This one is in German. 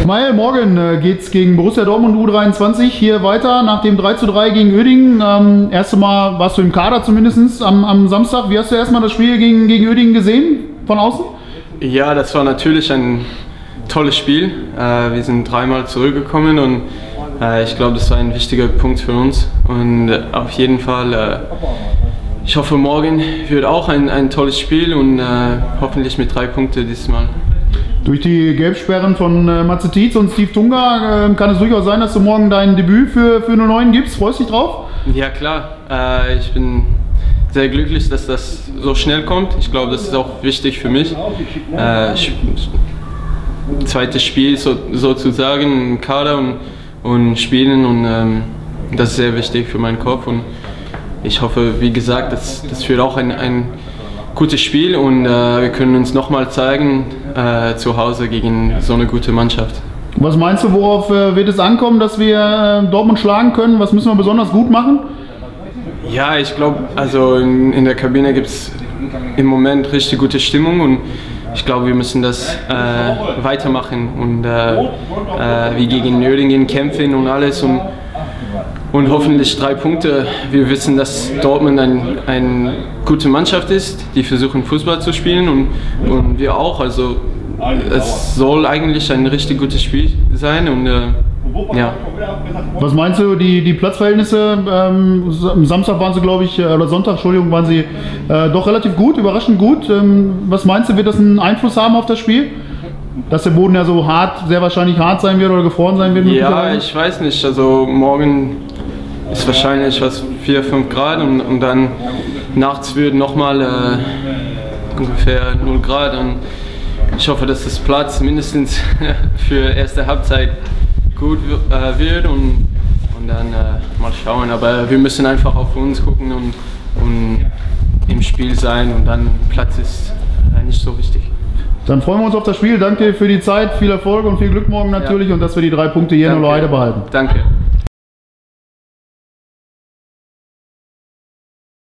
Ismail, morgen geht's gegen Borussia Dortmund U23 hier weiter nach dem 3:3 gegen Uerdingen. Erste Mal warst du im Kader zumindest am Samstag. Wie hast du erstmal das Spiel gegen Uerdingen gesehen von außen? Ja, das war natürlich ein tolles Spiel. Wir sind dreimal zurückgekommen und ich glaube, das war ein wichtiger Punkt für uns. Und auf jeden Fall, ich hoffe, morgen wird auch ein tolles Spiel und hoffentlich mit 3 Punkten diesmal. Durch die Gelbsperren von Matze Tietz und Steve Tunga kann es durchaus sein, dass du morgen dein Debüt für 09 gibst. Freust du dich drauf? Ja klar, ich bin sehr glücklich, dass das so schnell kommt. Ich glaube, das ist auch wichtig für mich. Zweites Spiel sozusagen im Kader und spielen und das ist sehr wichtig für meinen Kopf. Und ich hoffe, wie gesagt, das wird auch ein gutes Spiel und wir können uns nochmal zeigen zu Hause gegen so eine gute Mannschaft. Was meinst du, worauf wird es ankommen, dass wir Dortmund schlagen können? Was müssen wir besonders gut machen? Ja, ich glaube, also in der Kabine gibt es im Moment richtig gute Stimmung und ich glaube, wir müssen das weitermachen und wie gegen Uerdingen kämpfen und alles und hoffentlich 3 Punkte. Wir wissen, dass Dortmund eine gute Mannschaft ist, die versuchen Fußball zu spielen und wir auch. Also es soll eigentlich ein richtig gutes Spiel sein und ja. Was meinst du, die Platzverhältnisse? Am Samstag waren sie, glaube ich, oder Sonntag, Entschuldigung, waren sie doch relativ gut, überraschend gut. Was meinst du, wird das einen Einfluss haben auf das Spiel? Dass der Boden ja so hart, sehr wahrscheinlich hart sein wird oder gefroren sein wird? Ja, ich weiß nicht. Also morgen ist wahrscheinlich was 4, 5 Grad und dann nachts wird nochmal ungefähr 0 Grad. Und ich hoffe, dass das Platz mindestens für erste Halbzeit gut wird und dann mal schauen. Aber wir müssen einfach auf uns gucken und im Spiel sein und dann Platz ist nicht so wichtig. Dann freuen wir uns auf das Spiel. Danke dir für die Zeit, viel Erfolg und viel Glück morgen natürlich und dass wir die 3 Punkte hier in Loheide behalten. Danke.